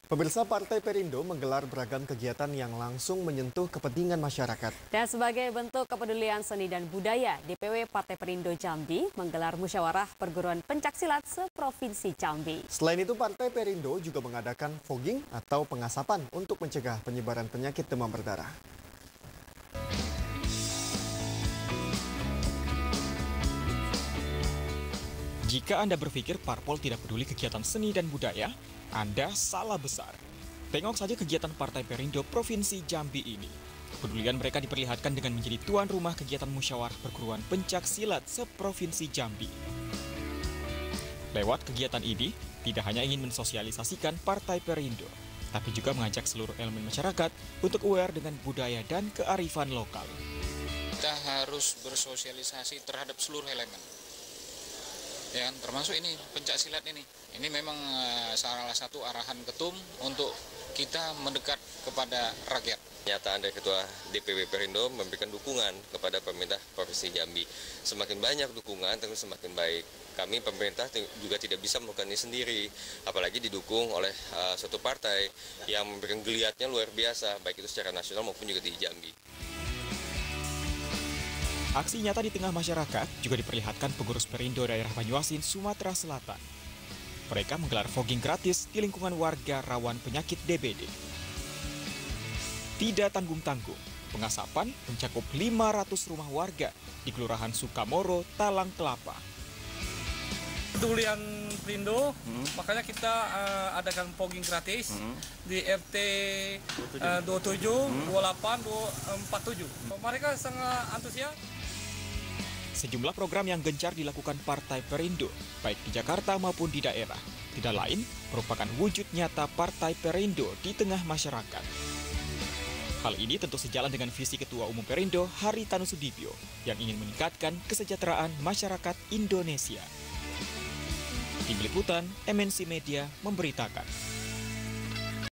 Pemirsa, Partai Perindo menggelar beragam kegiatan yang langsung menyentuh kepentingan masyarakat. Dan sebagai bentuk kepedulian seni dan budaya, DPW Partai Perindo Jambi menggelar musyawarah perguruan pencaksilat seprovinsi Jambi. Selain itu, Partai Perindo juga mengadakan fogging atau pengasapan untuk mencegah penyebaran penyakit demam berdarah. Jika Anda berpikir parpol tidak peduli kegiatan seni dan budaya, Anda salah besar. Tengok saja kegiatan Partai Perindo Provinsi Jambi ini. Kepedulian mereka diperlihatkan dengan menjadi tuan rumah kegiatan musyawarah perguruan pencaksilat seprovinsi Jambi. Lewat kegiatan ini, tidak hanya ingin mensosialisasikan Partai Perindo, tapi juga mengajak seluruh elemen masyarakat untuk aware dengan budaya dan kearifan lokal. Kita harus bersosialisasi terhadap seluruh elemen. Ya, termasuk ini pencaksilat ini. Ini memang salah satu arahan ketum untuk kita mendekat kepada rakyat. Pernyataan dari Ketua DPW Perindo memberikan dukungan kepada pemerintah Provinsi Jambi. Semakin banyak dukungan, tentu semakin baik. Kami pemerintah juga tidak bisa melakukan ini sendiri, apalagi didukung oleh suatu partai yang memberikan geliatnya luar biasa, baik itu secara nasional maupun juga di Jambi. Aksi nyata di tengah masyarakat juga diperlihatkan pengurus Perindo daerah Banyuasin, Sumatera Selatan. Mereka menggelar fogging gratis di lingkungan warga rawan penyakit DBD. Tidak tanggung-tanggung, pengasapan mencakup 500 rumah warga di Kelurahan Sukamoro, Talang Kelapa. Kepedulian Perindo, makanya kita adakan fogging gratis di RT 27, 28, 47. Mereka sangat antusias. Sejumlah program yang gencar dilakukan Partai Perindo, baik di Jakarta maupun di daerah, tidak lain merupakan wujud nyata Partai Perindo di tengah masyarakat. Hal ini tentu sejalan dengan visi Ketua Umum Perindo, Haritanu Sudibyo, yang ingin meningkatkan kesejahteraan masyarakat Indonesia. Tim Liputan MNC Media memberitakan.